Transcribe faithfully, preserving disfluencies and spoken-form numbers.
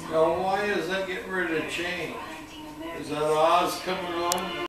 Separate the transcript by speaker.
Speaker 1: Now why is that getting ready to change? Is that Oz coming on?